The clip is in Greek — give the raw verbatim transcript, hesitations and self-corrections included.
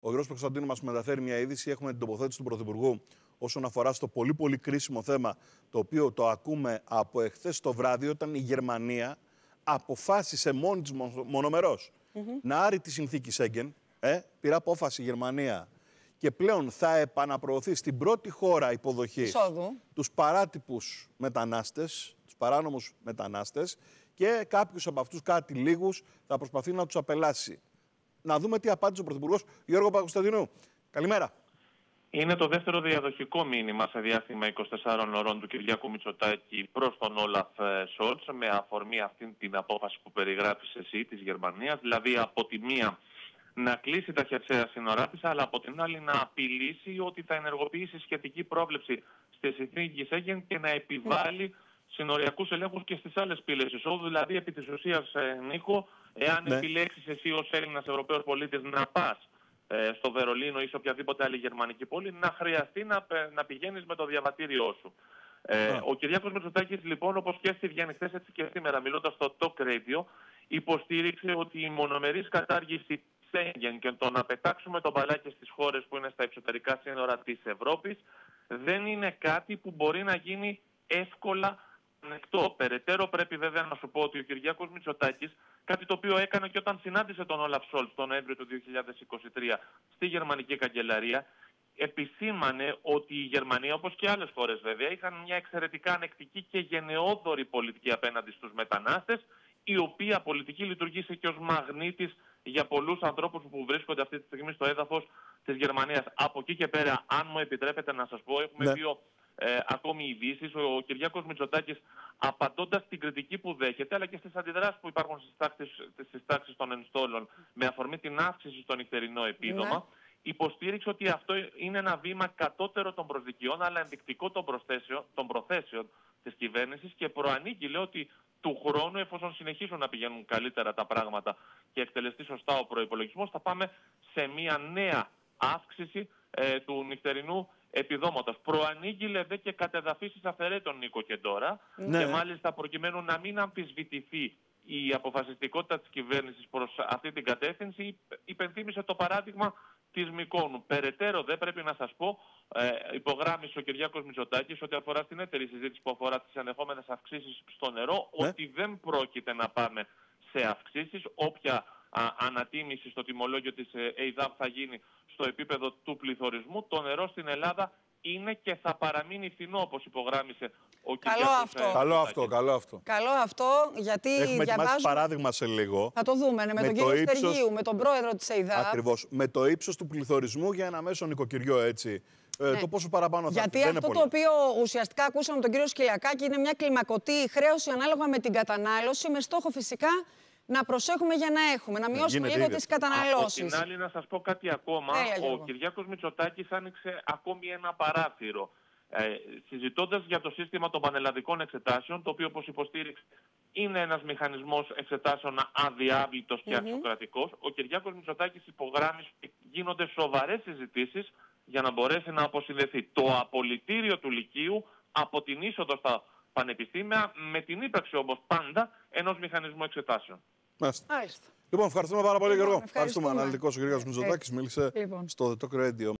Γιώργος Κωνσταντίνου μας μεταφέρει μια είδηση. Έχουμε την τοποθέτηση του Πρωθυπουργού όσον αφορά στο πολύ πολύ κρίσιμο θέμα, το οποίο το ακούμε από εχθές το βράδυ, όταν η Γερμανία αποφάσισε μόνη της μονομερός mm-hmm. να άρει τη συνθήκη Σέγγεν. Ε, πήρε απόφαση η Γερμανία και πλέον θα επαναπροωθεί στην πρώτη χώρα υποδοχής Εισόδου. τους παράτυπους μετανάστες, τους παράνομους μετανάστες, και κάποιους από αυτούς, κάτι λίγους, θα προσπαθεί να τους απελάσει. Να δούμε τι απάντησε ο Πρωθυπουργός Γιώργο Παπακοσταντινού. Καλημέρα. Είναι το δεύτερο διαδοχικό μήνυμα σε διάστημα είκοσι τεσσάρων ωρών του Κυριάκου Μητσοτάκη προς τον Όλαφ Σόλτς, με αφορμή αυτή την απόφαση που περιγράφεις εσύ της Γερμανίας, δηλαδή από τη μία να κλείσει τα χερσαία σύνορά της, αλλά από την άλλη να απειλήσει ότι θα ενεργοποιήσει σχετική πρόβλεψη στη συνθήκη Σέγγεν και να επιβάλλει συνοριακούς ελέγχους και στις άλλες πύλες εισόδου. Δηλαδή, επί της ουσίας, Νίκο, εάν ναι. επιλέξεις εσύ ως Έλληνας Ευρωπαίος πολίτης να πας ε, στο Βερολίνο ή σε οποιαδήποτε άλλη γερμανική πόλη, να χρειαστεί να, να πηγαίνεις με το διαβατήριό σου. Ε, yeah. Ο Κυριάκος Μητσοτάκης, λοιπόν, όπως και στη βγαίνει χθες έτσι και σήμερα, μιλώντας στο Talk Radio, υποστήριξε ότι η μονομερής κατάργηση Σέγγεν και το να πετάξουμε το μπαλάκι στις χώρες που είναι στα εξωτερικά σύνορα της Ευρώπης δεν είναι κάτι που μπορεί να γίνει εύκολα ανεκτό. Περαιτέρω πρέπει βέβαια να σου πω ότι ο Κυριάκος Μητσοτάκης, κάτι το οποίο έκανε και όταν συνάντησε τον Όλαφ Σόλτς τον Νοέμβριο του δύο χιλιάδες είκοσι τρία στη Γερμανική Καγκελαρία, επισήμανε ότι η Γερμανία, όπως και άλλες χώρες βέβαια, είχαν μια εξαιρετικά ανεκτική και γενναιόδορη πολιτική απέναντι στους μετανάστες, η οποία πολιτική λειτουργήσε και ως μαγνήτης για πολλούς ανθρώπους που βρίσκονται αυτή τη στιγμή στο έδαφος της Γερμανίας. Από εκεί και πέρα, αν μου επιτρέπετε να σας πω, έχουμε ναι. δύο ε, ακόμη ειδήσεις. Ο Κυριάκος Μητσοτάκης, απαντώντας στην κριτική που δέχεται, αλλά και στις αντιδράσεις που υπάρχουν στις τάξεις, στις τάξεις των ενστόλων, με αφορμή την αύξηση στο νυχτερινό επίδομα, ναι. υποστήριξε ότι αυτό είναι ένα βήμα κατώτερο των προσδικιών, αλλά ενδεικτικό των, των προθέσεων της κυβέρνησης, και προανήγγειλε ότι του χρόνου, εφόσον συνεχίσουν να πηγαίνουν καλύτερα τα πράγματα και εκτελεστεί σωστά ο προϋπολογισμός, θα πάμε σε μια νέα αύξηση ε, του νυχτερινού επιδόματος. Προανήγγειλε δε και κατεδαφίσεις αφαιρέτων, Νίκο, και τώρα, ναι. και μάλιστα προκειμένου να μην αμφισβητηθεί η αποφασιστικότητα της κυβέρνησης προς αυτή την κατεύθυνση, υπενθύμησε το παράδειγμα της Μυκόνου. Περαιτέρω δεν πρέπει να σας πω, ε, υπογράμμισε ο Κυριάκος Μητσοτάκης ότι αφορά στην έτερη συζήτηση που αφορά τις ενδεχόμενες αυξήσεις στο νερό, ναι. ότι δεν πρόκειται να πάμε σε αυξήσεις. Όποια α, ανατίμηση στο τιμολόγιο της ε, ΕΙΔΑΠ θα γίνει στο επίπεδο του πληθωρισμού. Το νερό στην Ελλάδα είναι και θα παραμείνει φθηνό, όπως υπογράμμισε ο Καλό Κυριάκος αυτό. ε, καλό αυτό, καλό αυτό. Καλό αυτό, γιατί έχουμε διαβάζουμε... ετοιμάσει παράδειγμα σε λίγο. Θα το δούμε, ναι, με, με τον κύριο ύψος... Στεργίου, με τον πρόεδρο της ΕΙΔΑΠ. Ακριβώς, με το ύψος του πληθωρισμού για ένα μέσο νοικοκυριό, έτσι. Ναι. Ε, το πόσο παραπάνω θα Γιατί δεν αυτό το οποίο ουσιαστικά ακούσαμε από τον κύριο Σκυλακάκη είναι μια κλιμακωτή χρέωση ανάλογα με την κατανάλωση, με στόχο φυσικά να προσέχουμε για να έχουμε, να μειώσουμε λίγο τις καταναλώσεις. Από την άλλη, να σας πω κάτι ακόμα. Έλα, ο Κυριάκος Μητσοτάκης άνοιξε ακόμη ένα παράθυρο. Ε, συζητώντας για το σύστημα των πανελλαδικών εξετάσεων, το οποίο, όπως υποστήριξε, είναι ένας μηχανισμός εξετάσεων αδιάβλητος και mm-hmm. αξιοκρατικός, ο Κυριάκος Μητσοτάκης υπογράμμισε ότι γίνονται σοβαρές συζητήσεις για να μπορέσει να αποσυνδεθεί το απολυτήριο του Λυκείου από την είσοδο στα πανεπιστήμια, με την ύπαρξη όμως πάντα ενός μηχανισμού εξετάσεων. Μάλιστα. Λοιπόν, ευχαριστούμε πάρα πολύ, λοιπόν, Γιώργο. Ευχαριστούμε. Αναλυτικός ο Κυριάκος Μητσοτάκης μίλησε λοιπόν. στο The Talk Radio.